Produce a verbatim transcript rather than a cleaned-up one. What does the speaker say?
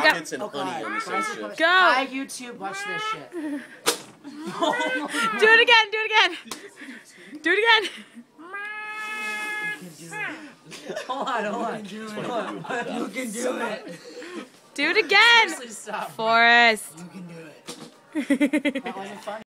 Pockets and Okay. honey in the same shit. Go. I YouTube watch this shit. Do it again. Do it again. Do it again. Hold on, hold on. You can do it. You can do it. Do it again. Seriously, stop. Forrest. You can do it. That wasn't fun.